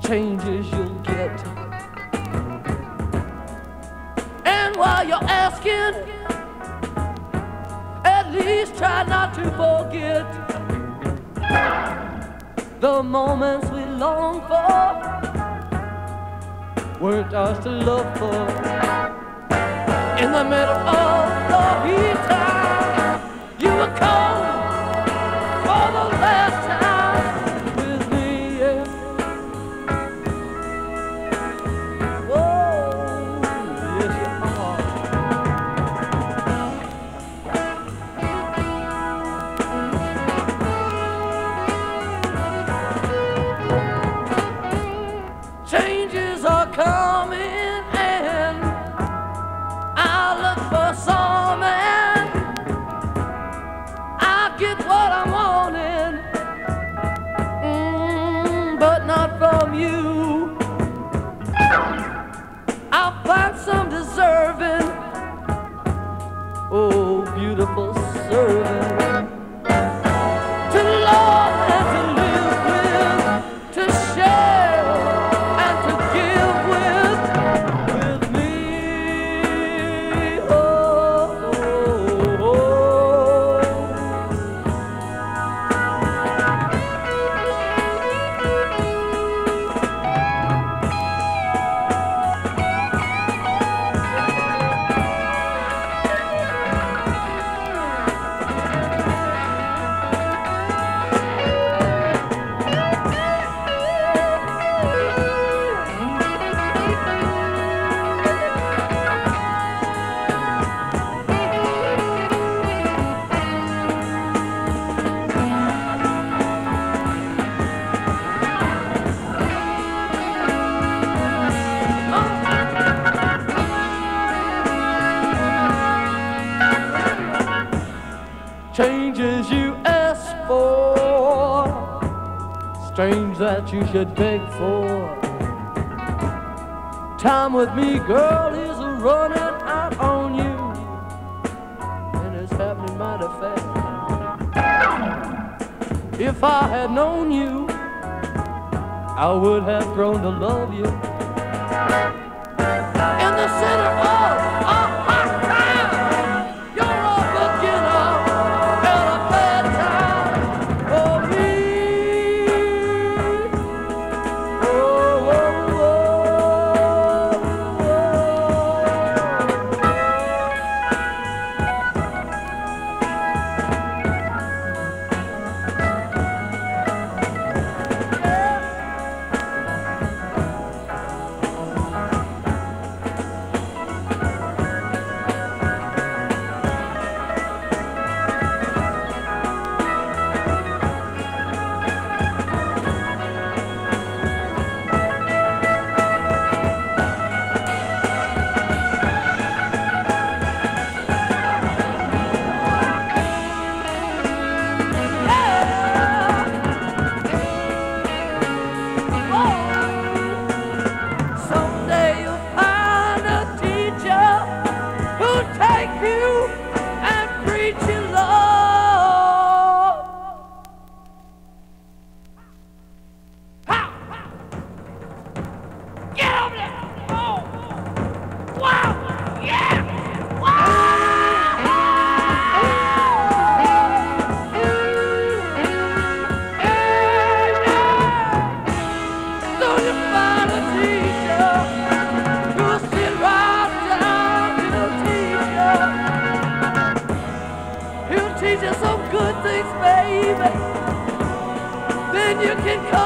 changes you'll get. And while you're asking, at least try not to forget the moments we long for weren't ours to love for. In the middle of the heat time, you were cold for the last time with me, yeah. Whoa, yes you are. Changes are coming and I'll look for some and I'll get what I'm wanting, but not from you. I'll find some deserving, oh beautiful servant, to love and to live with, to share and to give with me. Oh, oh, oh. Changes you ask for, strange that you should beg for. Time with me, girl, is running out on you, and it's happening mighty fast. If I had known you, I would have grown to love you. In the center of a hot time, you're a beginner and a bad time for me. Oh, oh, oh, teach you some good things, baby. Then you can come.